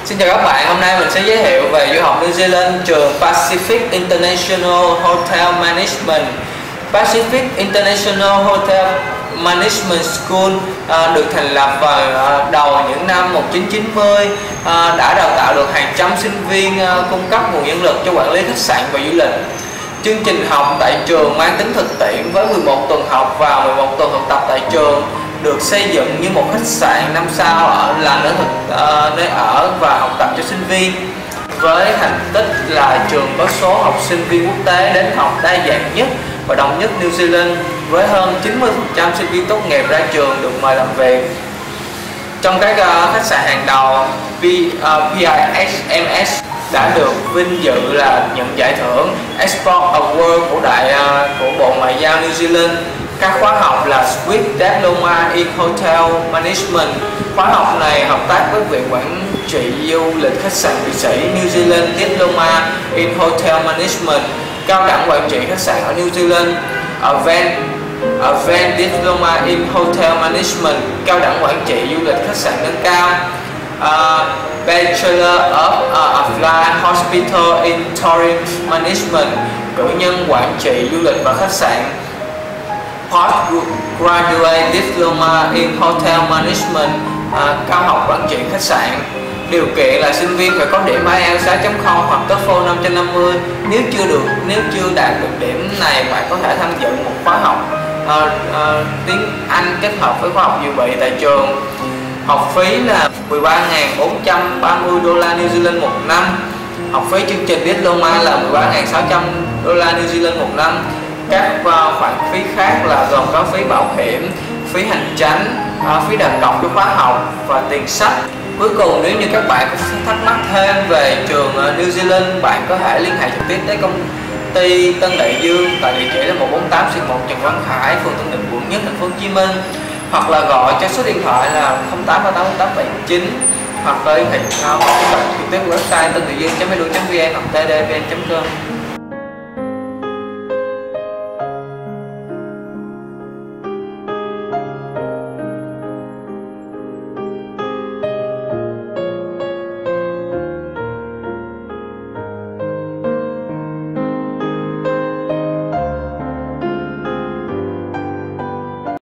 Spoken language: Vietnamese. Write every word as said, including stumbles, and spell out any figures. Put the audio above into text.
Xin chào các bạn, hôm nay mình sẽ giới thiệu về du học New Zealand trường Pacific International Hotel Management. Pacific International Hotel Management School à, được thành lập vào à, đầu những năm một nghìn chín trăm chín mươi, à, đã đào tạo được hàng trăm sinh viên, à, cung cấp nguồn nhân lực cho quản lý khách sạn và du lịch. Chương trình học tại trường mang tính thực tiễn với mười một tuần học và mười một tuần thực tập tại trường, được xây dựng như một khách sạn năm sao ở là nơi thực uh, nơi ở và học tập cho sinh viên. Với thành tích là trường có số học sinh viên quốc tế đến học đa dạng nhất và đông nhất New Zealand, với hơn chín mươi phần trăm sinh viên tốt nghiệp ra trường được mời làm việc trong các uh, khách sạn hàng đầu. P, uh, pê i ét em ét đã được vinh dự là nhận giải thưởng Export Award của đại uh, của Bộ Ngoại giao New Zealand. Các khóa học là Swiss Diploma in Hotel Management. Khóa học này hợp tác với Viện Quản trị Du lịch Khách sạn Thụy Sĩ, New Zealand Diploma in Hotel Management. Cao đẳng quản trị khách sạn ở New Zealand, Advanced Advanced Diploma in Hotel Management. Cao đẳng quản trị du lịch khách sạn nâng cao. Uh, Bachelor of uh, Applied Hospital in Tourism Management. Cử nhân quản trị du lịch và khách sạn. Postgraduate Diploma in Hotel Management, à, cao học quản trị khách sạn. Điều kiện là sinh viên phải có điểm ai eo sáu chấm không hoặc TOEFL năm trên năm mươi. Nếu chưa được nếu chưa đạt được điểm này, bạn có thể tham dự một khóa học à, à, tiếng Anh kết hợp với khóa học dự bị tại trường. Học phí là mười ba nghìn bốn trăm ba mươi đô la New Zealand một năm. Học phí chương trình Diploma là mười ba nghìn sáu trăm đô la New Zealand một năm. Các khoản phí khác là gồm có phí bảo hiểm, phí hành chánh, phí đặt cọc cho khóa học và tiền sách. Cuối cùng, nếu như các bạn có thắc mắc thêm về trường New Zealand, bạn có thể liên hệ trực tiếp tới công ty Tân Đại Dương tại địa chỉ là một bốn tám xuyệt một Trần Văn Khải, phường Tân Định, quận Nhất, thành phố Hồ Chí Minh, hoặc là gọi cho số điện thoại là không tám ba tám tám bảy chín, hoặc là liên hệ trực tiếp website tân đại dương chấm edu chấm vn hoặc tdvn chấm com.